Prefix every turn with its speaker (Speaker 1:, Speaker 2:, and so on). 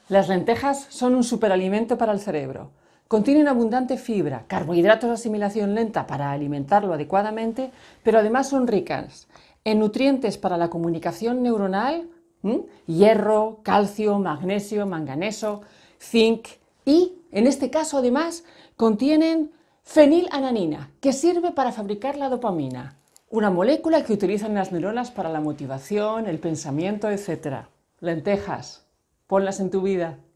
Speaker 1: Las lentejas son un superalimento para el cerebro. Contienen abundante fibra, carbohidratos de asimilación lenta para alimentarlo adecuadamente, pero además son ricas en nutrientes para la comunicación neuronal, hierro, calcio, magnesio, manganeso, zinc y, en este caso además, contienen fenilalanina, que sirve para fabricar la dopamina, una molécula que utilizan las neuronas para la motivación, el pensamiento, etc. Lentejas, ponlas en tu vida.